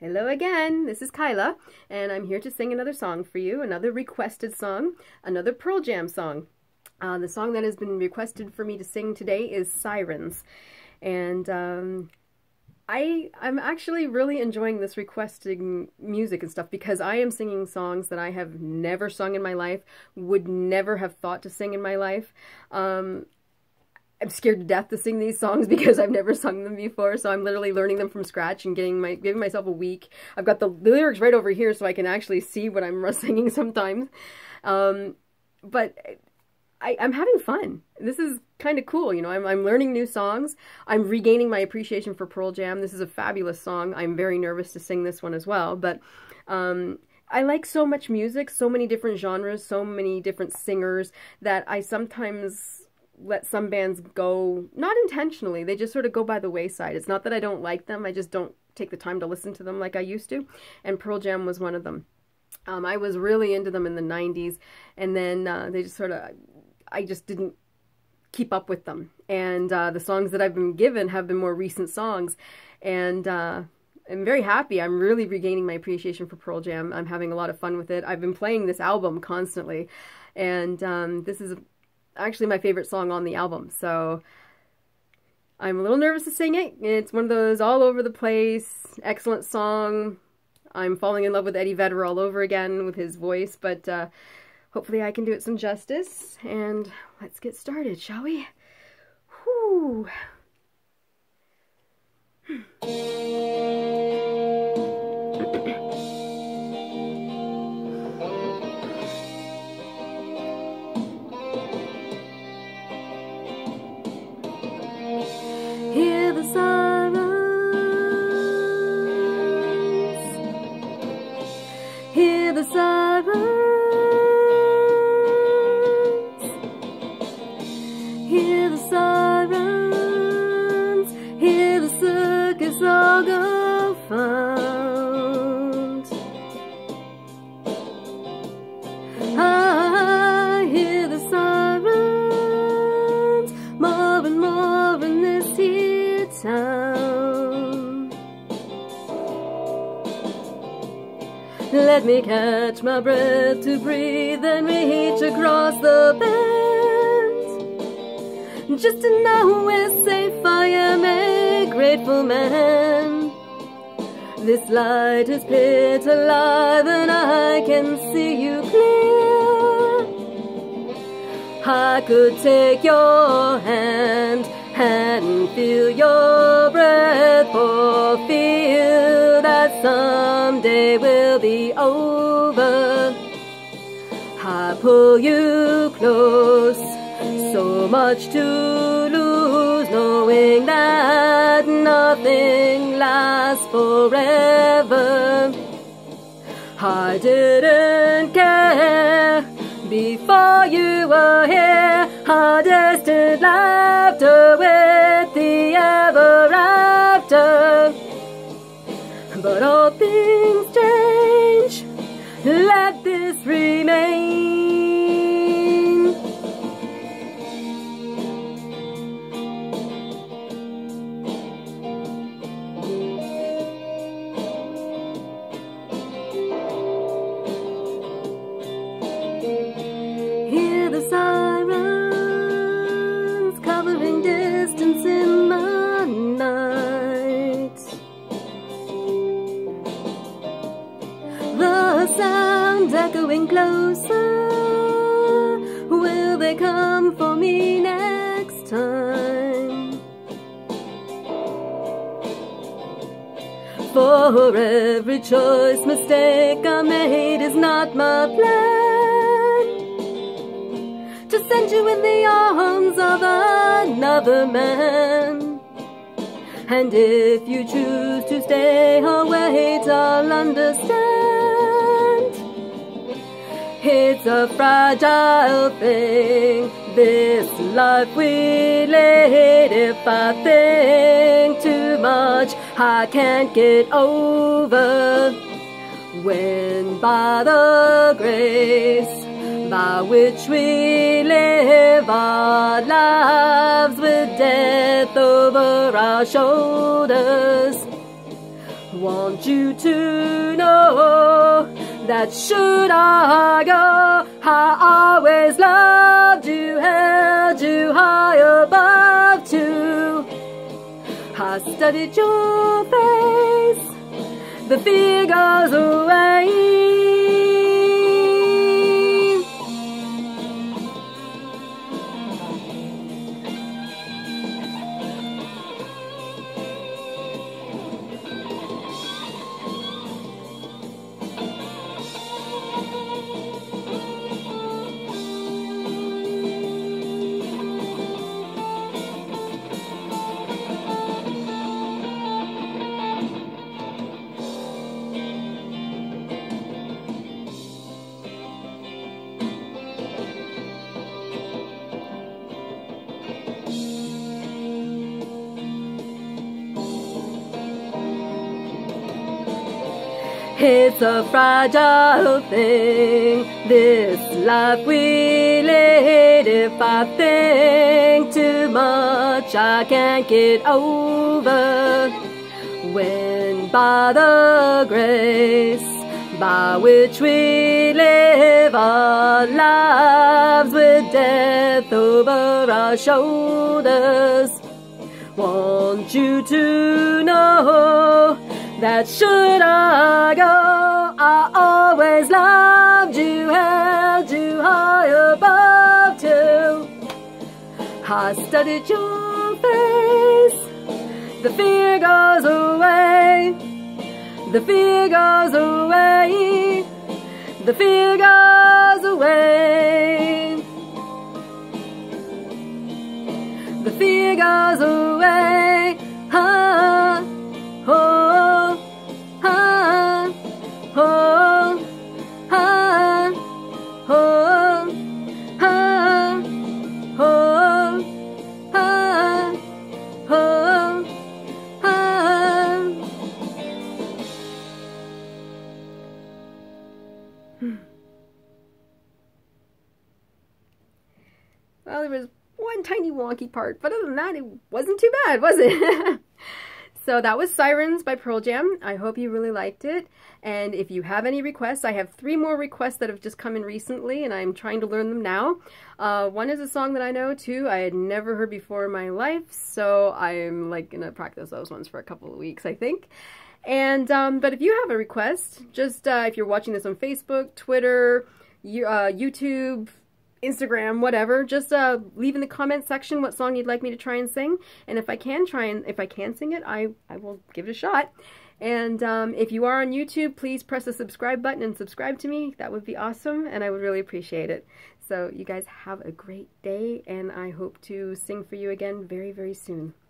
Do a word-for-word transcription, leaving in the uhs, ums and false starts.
Hello again, this is Kyla, and I'm here to sing another song for you, another requested song, another Pearl Jam song. Uh, the song that has been requested for me to sing today is Sirens, and um, I, I'm actually really enjoying this requesting music and stuff because I am singing songs that I have never sung in my life, would never have thought to sing in my life. Um, I'm scared to death to sing these songs because I've never sung them before, so I'm literally learning them from scratch and getting my giving myself a week. I've got the, the lyrics right over here so I can actually see what I'm singing sometimes. Um, but I, I'm having fun. This is kind of cool, you know. I'm, I'm learning new songs. I'm regaining my appreciation for Pearl Jam. This is a fabulous song. I'm very nervous to sing this one as well, but um, I like so much music, so many different genres, so many different singers that I sometimes let some bands go, not intentionally, they just sort of go by the wayside. It's not that I don't like them, I just don't take the time to listen to them like I used to, and Pearl Jam was one of them. Um, I was really into them in the nineties, and then uh, they just sort of, I just didn't keep up with them, and uh, the songs that I've been given have been more recent songs, and uh, I'm very happy. I'm really regaining my appreciation for Pearl Jam. I'm having a lot of fun with it. I've been playing this album constantly, and um, this is actually my favorite song on the album, so I'm a little nervous to sing it. It's one of those all over the place, excellent song. I'm falling in love with Eddie Vedder all over again with his voice, but uh, hopefully I can do it some justice, and let's get started, shall we? Whew. Hear the sirens, hear the sirens, hear the sirens, hear the circus all go found. I hear the sirens, more and more in this here town. Let me catch my breath to breathe and reach across the bend. Just to know we're safe, I am a grateful man. This light is pit alive and I can see you clear. I could take your hand and feel your breath, for fear that someday will be over. I pull you close, so much to lose, knowing that nothing lasts forever. I didn't care before you were here, our distant laughter with the ever after. But all things change, let this remain. Hear the sirens covering distance in the night. The sound echoing closer. Will they come for me next time? For every choice mistake I made is not my plan to send you in the arms of another man. And if you choose to stay or wait, I'll understand. It's a fragile thing, this life we lead. If I think too much, I can't get over. When by the grace by which we live our lives with death over our shoulders, Want you to know that should I go, I always loved you, held you high above too. I studied your face, the fear goes away. It's a fragile thing, this life we lead. If I think too much, I can't get over. When by the grace by which we live our lives with death over our shoulders, want you to know that should I go, I always loved you, held you high above too. I studied your face, the fear goes away, the fear goes away, the fear goes away, the fear goes away. Ah, oh. Oh, ah, oh, ah, oh, ah, oh, ah. Well, there was one tiny wonky part, but other than that, it wasn't too bad, was it? So that was Sirens by Pearl Jam. I hope you really liked it. And if you have any requests, I have three more requests that have just come in recently, and I'm trying to learn them now. Uh, one is a song that I know, two I had never heard before in my life, so I'm like gonna practice those ones for a couple of weeks, I think. And um, but if you have a request, just uh, if you're watching this on Facebook, Twitter, you, uh, YouTube, Instagram, whatever, just uh, leave in the comment section what song you'd like me to try and sing, and if I can try and if I can sing it, I, I will give it a shot. And um, if you are on YouTube, please press the subscribe button and subscribe to me. That would be awesome, and I would really appreciate it. So you guys have a great day, and I hope to sing for you again very, very soon.